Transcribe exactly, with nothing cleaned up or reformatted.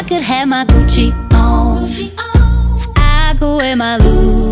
could have my Gucci on, I go wear my Louis